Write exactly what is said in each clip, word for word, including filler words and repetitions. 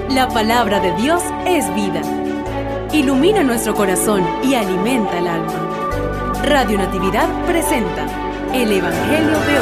La palabra de Dios es vida. Ilumina nuestro corazón y alimenta el alma. Radio Natividad presenta el Evangelio de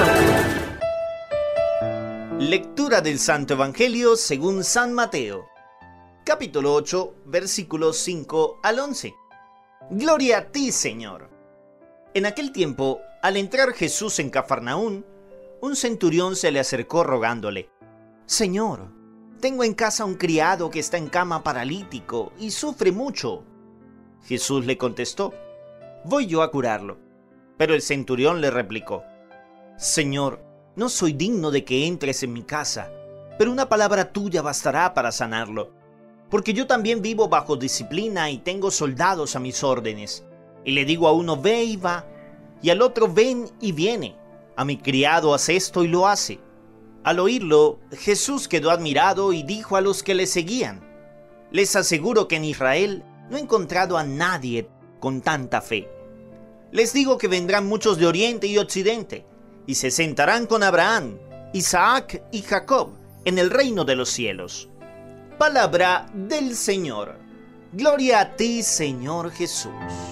hoy. Lectura del Santo Evangelio según San Mateo, capítulo ocho, versículos cinco al once. Gloria a ti, Señor. En aquel tiempo, al entrar Jesús en Cafarnaún, un centurión se le acercó rogándole: Señor, tengo en casa un criado que está en cama paralítico y sufre mucho. Jesús le contestó: Voy yo a curarlo. Pero el centurión le replicó: Señor, no soy digno de que entres en mi casa, pero una palabra tuya bastará para sanarlo. Porque yo también vivo bajo disciplina y tengo soldados a mis órdenes. Y le digo a uno: ve y va, y al otro: ven y viene. A mi criado: haz esto, y lo hace. Al oírlo, Jesús quedó admirado y dijo a los que le seguían: Les aseguro que en Israel no he encontrado a nadie con tanta fe. Les digo que vendrán muchos de oriente y occidente, y se sentarán con Abraham, Isaac y Jacob en el reino de los cielos. Palabra del Señor. Gloria a ti, Señor Jesús.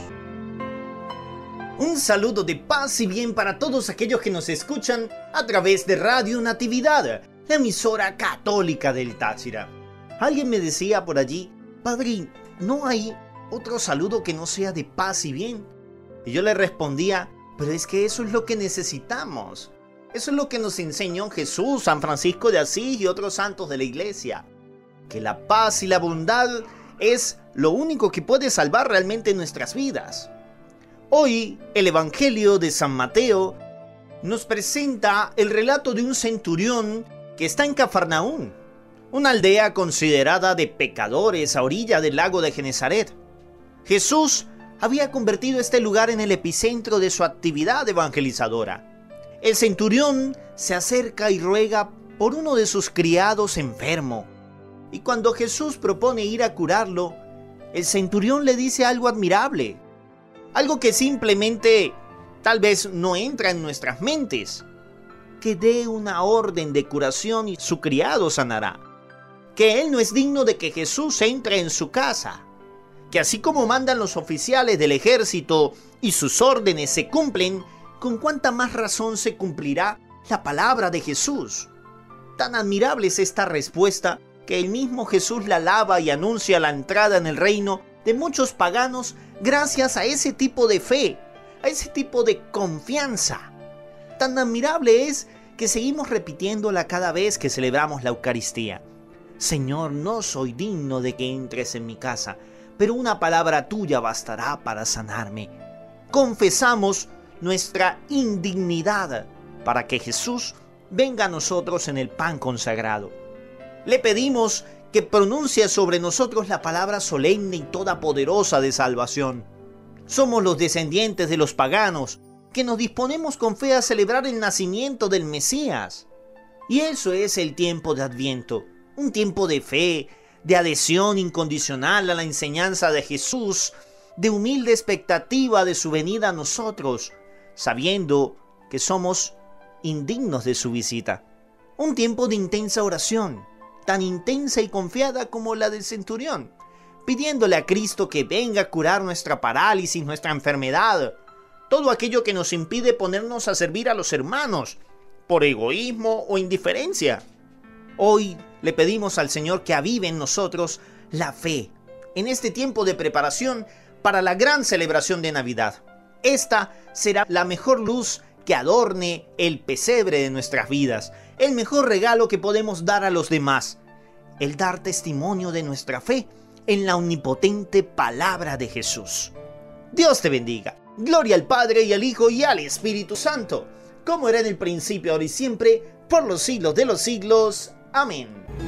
Un saludo de paz y bien para todos aquellos que nos escuchan a través de Radio Natividad, la emisora católica del Táchira. Alguien me decía por allí: Padre, ¿no hay otro saludo que no sea de paz y bien? Y yo le respondía: pero es que eso es lo que necesitamos. Eso es lo que nos enseñó Jesús, San Francisco de Asís y otros santos de la iglesia. Que la paz y la bondad es lo único que puede salvar realmente nuestras vidas. Hoy, el Evangelio de San Mateo nos presenta el relato de un centurión que está en Cafarnaún, una aldea considerada de pecadores a orilla del lago de Genesaret. Jesús había convertido este lugar en el epicentro de su actividad evangelizadora. El centurión se acerca y ruega por uno de sus criados enfermo. Y cuando Jesús propone ir a curarlo, el centurión le dice algo admirable. Algo que simplemente tal vez no entra en nuestras mentes. Que dé una orden de curación y su criado sanará. Que él no es digno de que Jesús entre en su casa. Que así como mandan los oficiales del ejército y sus órdenes se cumplen, con cuánta más razón se cumplirá la palabra de Jesús. Tan admirable es esta respuesta que el mismo Jesús la alaba y anuncia la entrada en el reino de muchos paganos gracias a ese tipo de fe, a ese tipo de confianza. Tan admirable es que seguimos repitiéndola cada vez que celebramos la Eucaristía. Señor, no soy digno de que entres en mi casa, pero una palabra tuya bastará para sanarme. Confesamos nuestra indignidad para que Jesús venga a nosotros en el pan consagrado. Le pedimos que pronuncie sobre nosotros la palabra solemne y todopoderosa de salvación. Somos los descendientes de los paganos que nos disponemos con fe a celebrar el nacimiento del Mesías. Y eso es el tiempo de Adviento, un tiempo de fe, de adhesión incondicional a la enseñanza de Jesús, de humilde expectativa de su venida a nosotros, sabiendo que somos indignos de su visita. Un tiempo de intensa oración, tan intensa y confiada como la del centurión, pidiéndole a Cristo que venga a curar nuestra parálisis, nuestra enfermedad, todo aquello que nos impide ponernos a servir a los hermanos, por egoísmo o indiferencia. Hoy le pedimos al Señor que avive en nosotros la fe, en este tiempo de preparación para la gran celebración de Navidad. Esta será la mejor luz que adorne el pesebre de nuestras vidas, el mejor regalo que podemos dar a los demás, el dar testimonio de nuestra fe en la omnipotente palabra de Jesús. Dios te bendiga. Gloria al Padre y al Hijo y al Espíritu Santo, como era en el principio, ahora y siempre, por los siglos de los siglos. Amén.